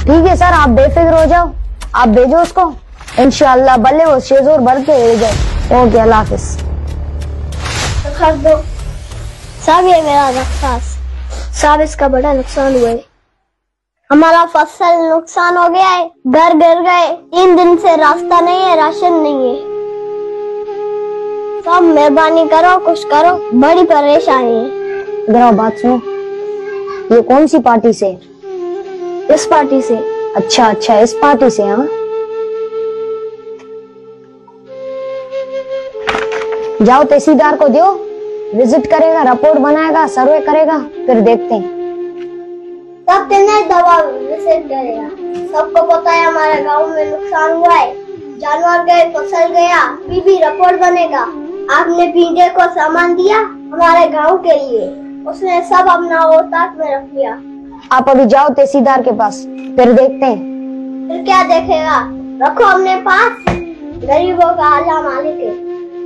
ठीक है सर, आप बेफिक्र हो जाओ, आप भेजो उसको, इंशाअल्लाह भले वो शेजोर भर के ले जाए। ओके, अल्लाह हाफिज। दो साहब, ये मेरा दरख्वास्त साहब, इसका बड़ा नुकसान हुआ है। हमारा फसल नुकसान हो गया है, घर गिर गए, 3 दिन से रास्ता नहीं है, राशन नहीं है। सब मेहरबानी करो, कुछ करो, बड़ी परेशानी है। जरा बात सुनो, ये कौन सी पार्टी से? इस पार्टी से। अच्छा अच्छा, इस पार्टी से। हाँ, जाओ तहसीलदार को दो, विजिट करेगा, रिपोर्ट बनाएगा, सर्वे करेगा, फिर देखते हैं। सब दिन दवा विजिट करेगा। सबको पता है हमारे गांव में नुकसान हुआ है, जानवर गए, फसल गया, भी रिपोर्ट बनेगा। आपने पीढ़े को सामान दिया हमारे गांव के लिए, उसने सब अपना औकात में रख लिया। आप अभी जाओ तहसीलदार के पास, फिर देखते हैं। फिर क्या देखेगा, रखो अपने पास, गरीबों का अल्लाह मालिक है।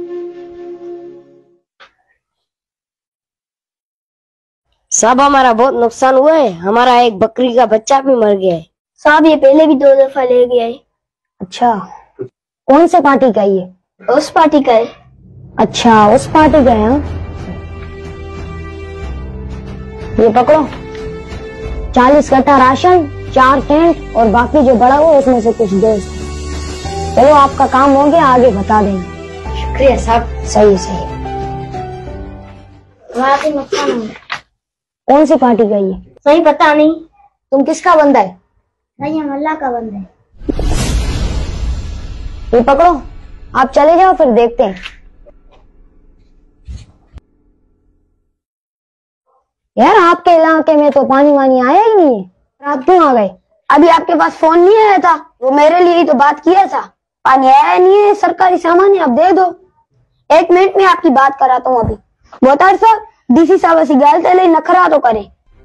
साहब, हमारा बहुत नुकसान हुआ है, हमारा एक बकरी का बच्चा भी मर गया है। साहब, ये पहले भी 2 दफा ले गया है। अच्छा, कौन से पार्टी का ये? उस पार्टी का है। अच्छा, उस पार्टी का है। हाँ? ये पकड़ो, 40 कट्टा राशन, 4 टेंट और बाकी जो बड़ा हुआ उसमें से कुछ दो। चलो, आपका काम हो गया, आगे बता देंगे। शुक्रिया साहब। सही सही। हमारा भी नुकसान हुआ। कौन सी पार्टी का ये? सही पता नहीं। तुम किसका बंदा है? नहीं, हम अल्लाह का बंदा है। ये पकड़ो, आप चले जाओ, फिर देखते हैं। यार, आपके इलाके में तो पानी वानी आया ही नहीं है, रात क्यों आ गए? अभी आपके पास फोन नहीं आया था? वो मेरे लिए ही तो बात किया था। पानी आया नहीं है, सरकारी सामान है, अब दे दो। 1 मिनट में आपकी बात कराता हूँ। अभी बोतार साहब, डीसी साहब ऐसी गालते ले, नखरा तो करे।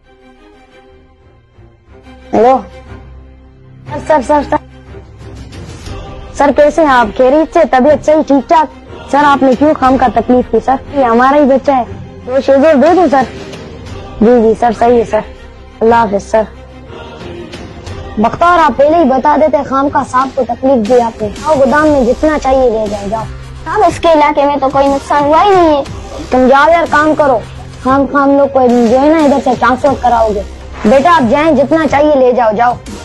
Hello sir, sir sir sir कैसे हैं आप? खैरियत से? तबीयत सही, ठीक ठाक? सर, आपने क्यों खाम का तकलीफ की सर? ये हमारा ही बच्चा है, 2 शेजोर दे दो सर। जी जी सर, सही है सर, अल्लाह हाफिज सर। बख्तार, आप पहले ही बता देते, खाम का साहब को तकलीफ दी आपने। आओ, गोदाम में जितना चाहिए ले जाओ, जाओ। साहब, इसके इलाके में तो कोई नुकसान हुआ ही नहीं है। तुम जाओ यार, काम करो। हम लोग को जो है ना इधर से ट्रांसफर कराओगे। बेटा, आप जाएं, जितना चाहिए ले जाओ, जाओ।